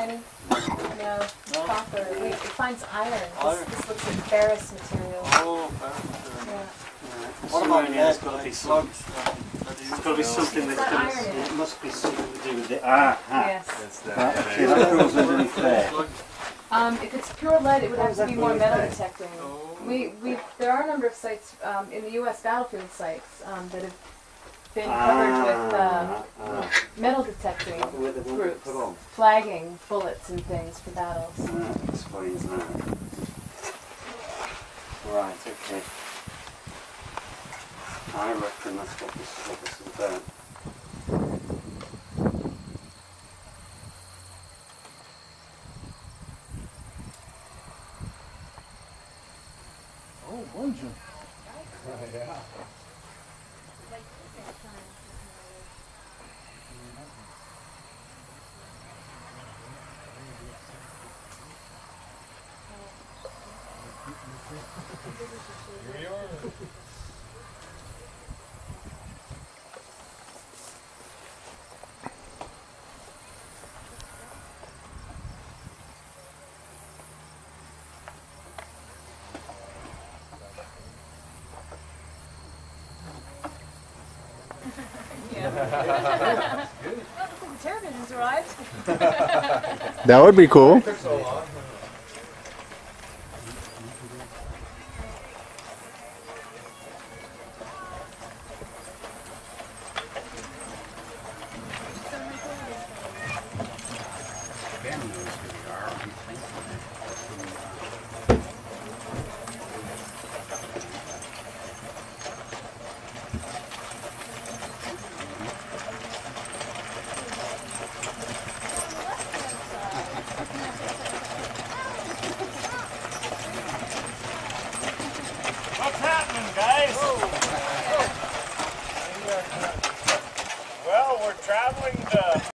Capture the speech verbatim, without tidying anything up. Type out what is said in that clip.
Any? No. It's No. copper. We, it finds iron. Iron. This, this looks like ferrous material. Oh, ferrous material. Yeah. Yeah. What about Somewhere lead, it's got to be like some- slugs? That It's got to be something It's that got comes. iron in it. It must be something to do with it. Ah, ah. Yes. That's the, That, see, yeah, that goes underneath there. Um, if it's pure lead, it would How have is to that be more going metal there? detecting. Oh. We, we, there are a number of sites um, in the U S battlefield sites um, that have been Ah, covered with um, ah. metal detecting Not the way they want it groups, put on. flagging bullets and things for battles. That explains that. Right, okay. I reckon that's what this, what this is about. Oh, bunch of. Yeah. Here you are. Yeah. Well, the television's arrived. That would be cool. took so long. Ben knows who we are, I think. What's happening, guys? Well, we're traveling to